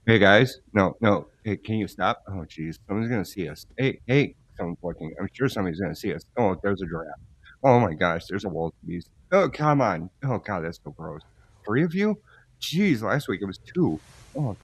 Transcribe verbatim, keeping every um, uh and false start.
Hey guys, no, no. Hey, can you stop? Oh, jeez, someone's gonna see us. Hey, hey, someone's looking. I'm sure somebody's gonna see us. Oh, there's a giraffe. Oh my gosh, there's a wildebeest. Oh, come on. Oh god, that's so gross. Three of you? Jeez, last week it was two. Oh